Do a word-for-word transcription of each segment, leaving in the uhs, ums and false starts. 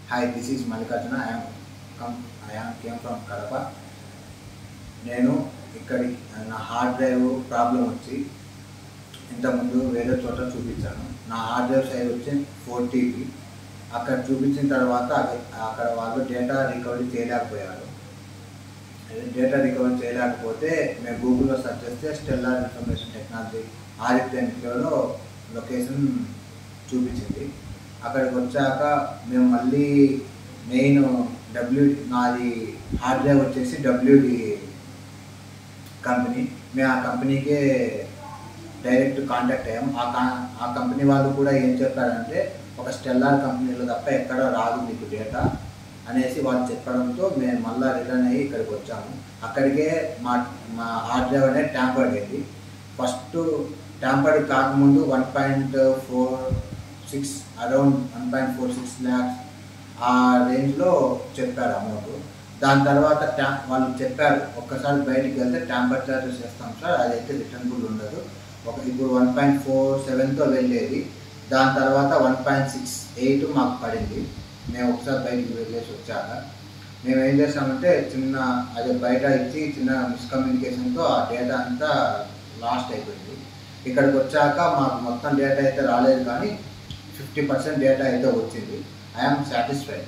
Hi, this is Mallikarjuna. I am come. I am came from Kadapa. నేను ఇక్కడి నా hard drive problem వచ్చి ఇంతకుముందు వేరే చోట చూపించాను. నా హార్డ్ డ్రైవ్ సైజ్ వచ్చి ఫోర్ టీబీ. అక్కడ చూపించిన తర్వాత అక్కడ వాళ్ళు డేటా రికవరీ చేయలేకపోయారు. డేటా రికవరీ చేయలేకపోతే మేము గూగుల్లో సెర్చ్ చేస్తే స్టెల్లార్ ఇన్ఫర్మేషన్ టెక్నాలజీ ఆదిత్యలో లొకేషన్ చూపించింది. అక్కడికి వచ్చాక మేము మళ్ళీ మెయిన్ డబ్ల్యూ నాది హార్డ్ డ్రైవ్ వచ్చేసి డబ్ల్యూడి కంపెనీ. మేము ఆ కంపెనీకే డైరెక్ట్ కాంటాక్ట్ అయ్యాము. ఆ కా ఆ కంపెనీ వాళ్ళు కూడా ఏం చెప్పారంటే ఒక స్టెల్లార్ కంపెనీలో తప్ప ఎక్కడ రాదు మీకు డేటా అనేసి వాళ్ళు చెప్పడంతో మేము మళ్ళీ రిటర్న్ అయ్యి ఇక్కడికి వచ్చాము. అక్కడికే మా మా హార్డ్ డ్రైవ్ అనేది ట్యాంపర్డ్ అయింది. ఫస్ట్ ట్యాంపర్డ్ కాకముందు one point four six around one point four six lakhs ఆ రేంజ్లో చెప్పారు అమౌంట్. దాని తర్వాత ట్యా వాళ్ళు చెప్పారు ఒక్కసారి బయటికి వెళ్తే ట్యాంపర్ చార్జెస్ చేస్తాం సార్, అదైతే రిటర్నబుల్ ఉండదు. ఒక ఇప్పుడు వన్ పాయింట్ ఫోర్ సెవెన్తో వెళ్ళేది, దాని తర్వాత వన్ పాయింట్ సిక్స్ ఎయిట్ మాకు పడింది. మేము ఒకసారి బయటికి వెళ్ళేసి వచ్చాక మేము ఏం చేసామంటే చిన్న అది బయట ఇచ్చి చిన్న మిస్కమ్యూనికేషన్తో ఆ డేటా అంతా లాస్ట్ అయిపోయింది. ఇక్కడికి వచ్చాక మాకు మొత్తం డేటా అయితే రాలేదు, కానీ ఫిఫ్టీ పర్సెంట్ డేటా అయితే వచ్చింది. I'm satisfied.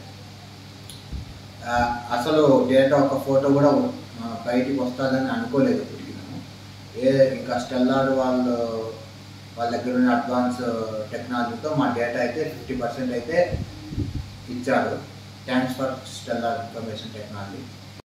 అసలు డేటా ఒక ఫోటో కూడా బయటికి వస్తుందని అనుకోలేదు ఇప్పటికి మేము. ఏ ఇంకా స్టెల్లార్ వాళ్ళు వాళ్ళ దగ్గర ఉన్న అడ్వాన్స్ టెక్నాలజీతో మా డేటా అయితే ఫిఫ్టీ పర్సెంట్ అయితే ఇచ్చారు. Thanks for Stellar Information technology.